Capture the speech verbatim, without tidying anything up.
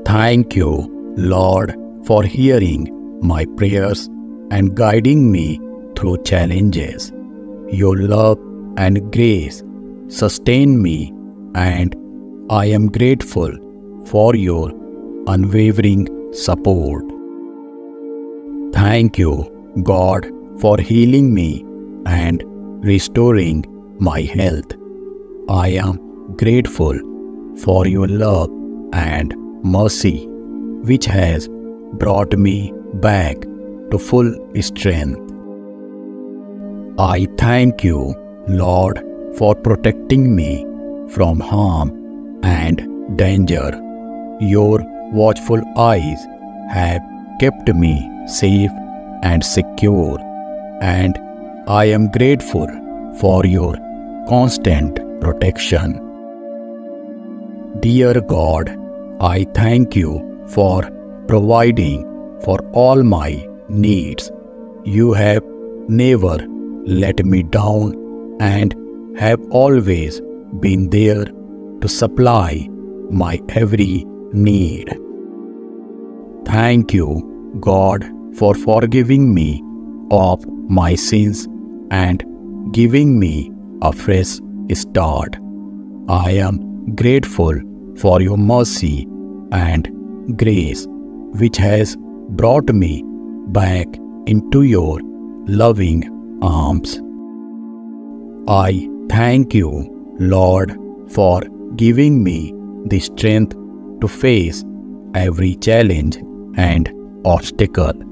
Thank you, Lord, for hearing my prayers and guiding me through challenges. Your love and grace sustain me, and I am grateful for your unwavering support. Thank you, God, for healing me and restoring my health. I am grateful for your love and mercy, which has brought me back to full strength. I thank you, Lord, for protecting me from harm and danger. Your watchful eyes have kept me safe and secure, and I am grateful for your constant protection. Dear God, I thank you for providing for all my needs. You have never let me down and have always been there to supply my every need. Thank you, God, for forgiving me of my sins and giving me a fresh start. I am grateful for your mercy and grace, which has brought me back into your loving arms. I thank you, Lord, for giving me the strength to face every challenge and obstacle.